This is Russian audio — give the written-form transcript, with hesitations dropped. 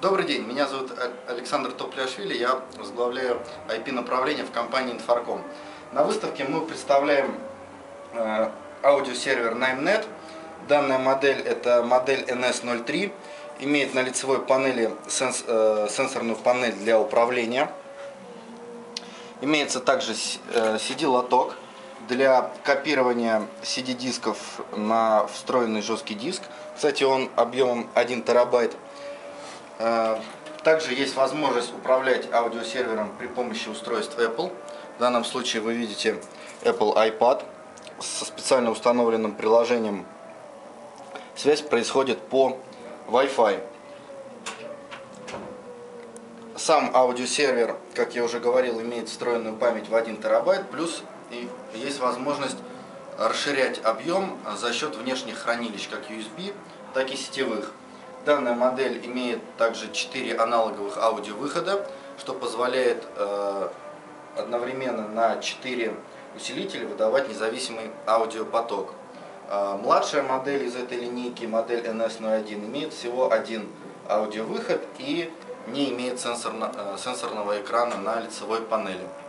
Добрый день, меня зовут Александр Топляшвили, я возглавляю IP-направление в компании Infarcom. На выставке мы представляем аудиосервер NimeNet. Данная модель это модель NS03, имеет на лицевой панели сенсорную панель для управления. Имеется также CD-лоток для копирования CD-дисков на встроенный жесткий диск. Кстати, он объемом 1 терабайт. Также есть возможность управлять аудиосервером при помощи устройств Apple. В данном случае вы видите Apple iPad со специально установленным приложением. Связь происходит по Wi-Fi. Сам аудиосервер, как я уже говорил, имеет встроенную память в 1 терабайт, плюс и есть возможность расширять объем за счет внешних хранилищ, как USB, так и сетевых. Данная модель имеет также 4 аналоговых аудиовыхода, что позволяет одновременно на 4 усилителя выдавать независимый аудиопоток. Младшая модель из этой линейки, модель NS01, имеет всего один аудиовыход и не имеет сенсорного экрана на лицевой панели.